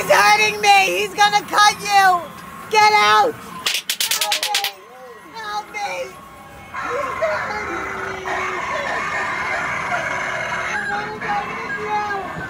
He's hurting me! He's gonna cut you! Get out! Help me! Help me! He's hurting me! I wanna go with you!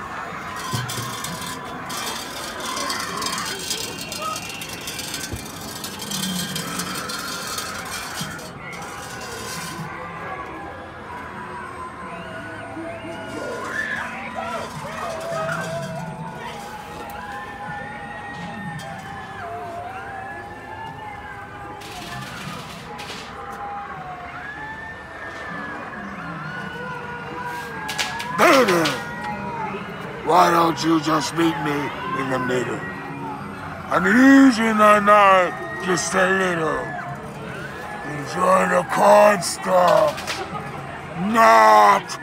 Why don't you just meet me in the middle? I'm using the knife just a little. Enjoy the corn stalks. Not!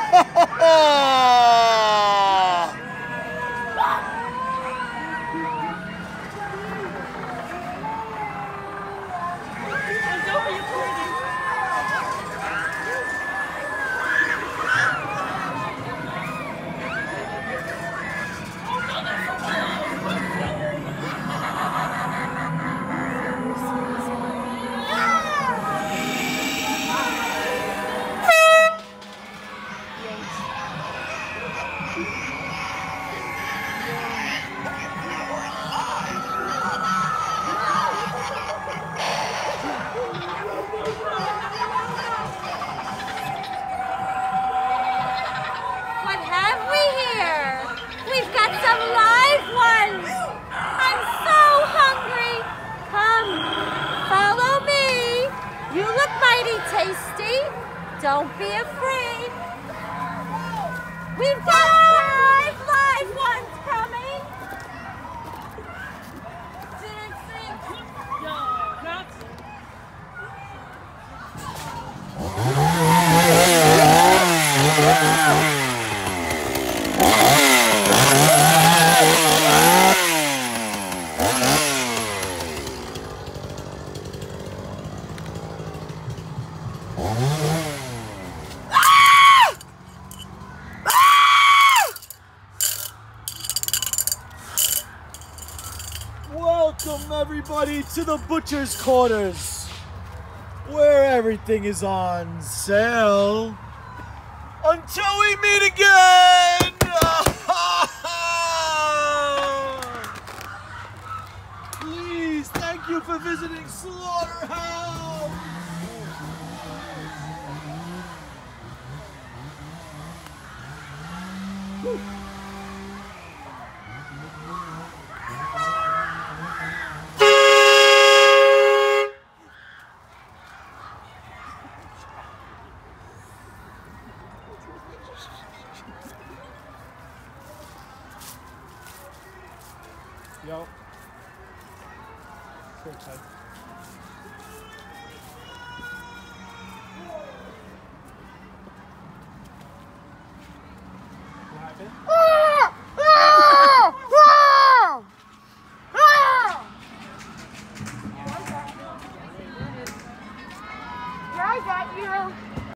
Don't be afraid. We've got 5 live ones coming. Welcome everybody to the Butcher's Quarters, where everything is on sale until we meet again. Please, thank you for visiting Slaughterhouse. Yo. So tight. What happened?